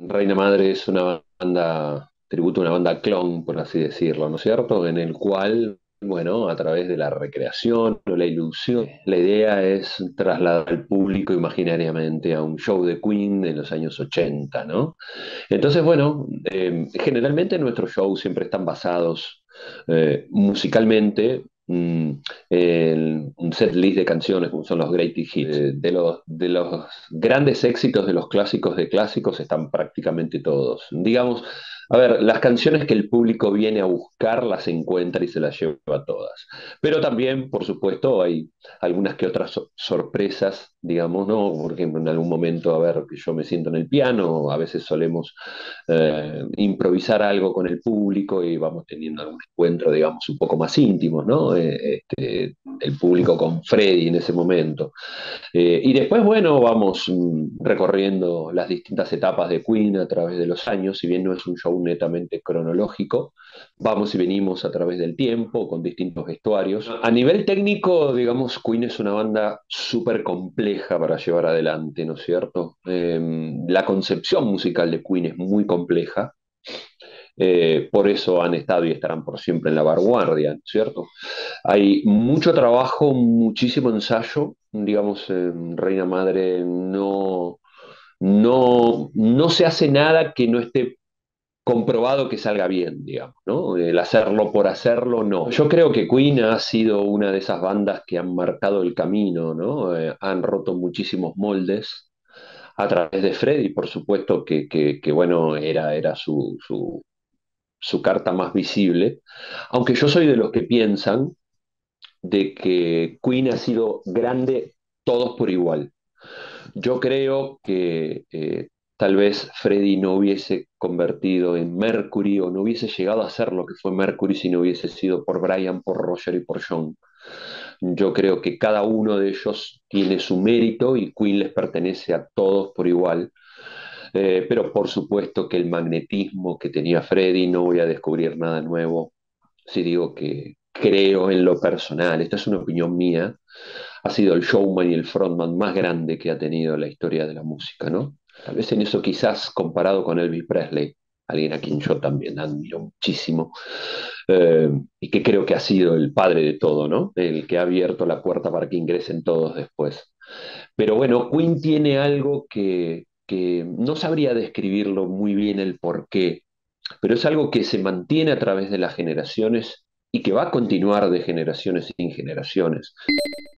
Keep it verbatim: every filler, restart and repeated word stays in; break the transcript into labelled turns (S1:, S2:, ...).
S1: Reina Madre es una banda, tributo a una banda clon, por así decirlo, ¿no es cierto? En el cual, bueno, a través de la recreación o la ilusión, la idea es trasladar al público imaginariamente a un show de Queen de los años ochenta, ¿no? Entonces, bueno, eh, generalmente nuestros shows siempre están basados eh, musicalmente mm, en un set list de canciones como son los Greatest Hits. Eh, de los, de los grandes éxitos, de los clásicos de clásicos, están prácticamente todos. Digamos, a ver, las canciones que el público viene a buscar las encuentra y se las lleva todas. Pero también, por supuesto, hay algunas que otras so- sorpresas, digamos, ¿no? Por ejemplo, en algún momento, a ver, que yo me siento en el piano, a veces solemos eh, improvisar algo con el público y vamos teniendo algún encuentro, digamos, un poco más íntimos, ¿no? Eh, este, el público con Freddy en ese momento. Eh, y después, bueno, vamos mm, recorriendo las distintas etapas de Queen a través de los años, si bien no es un show netamente cronológico, vamos y venimos a través del tiempo con distintos vestuarios. A nivel técnico, digamos, Queen es una banda súper compleja para llevar adelante, ¿no es cierto? Eh, la concepción musical de Queen es muy compleja. Eh, por eso han estado y estarán por siempre en la vanguardia, ¿no es cierto? Hay mucho trabajo, muchísimo ensayo, digamos, en Reina Madre no, no, no se hace nada que no esté comprobado que salga bien, digamos, ¿no? El hacerlo por hacerlo, no. Yo creo que Queen ha sido una de esas bandas que han marcado el camino, ¿no? Eh, han roto muchísimos moldes a través de Freddie, por supuesto que, que, que bueno, era, era su, su, su carta más visible, aunque yo soy de los que piensan de que Queen ha sido grande todos por igual. Yo creo que eh, tal vez Freddie no hubiese convertido en Mercury o no hubiese llegado a ser lo que fue Mercury si no hubiese sido por Brian, por Roger y por John. Yo creo que cada uno de ellos tiene su mérito y Queen les pertenece a todos por igual. Eh, pero por supuesto que el magnetismo que tenía Freddie, no voy a descubrir nada nuevo si digo que creo en lo personal, esta es una opinión mía, ha sido el showman y el frontman más grande que ha tenido la historia de la música, ¿no? Tal vez en eso quizás comparado con Elvis Presley, alguien a quien yo también admiro muchísimo, eh, y que creo que ha sido el padre de todo, ¿no? El que ha abierto la puerta para que ingresen todos después. Pero bueno, Queen tiene algo que, que no sabría describirlo muy bien el por qué, pero es algo que se mantiene a través de las generaciones y que va a continuar de generaciones en generaciones.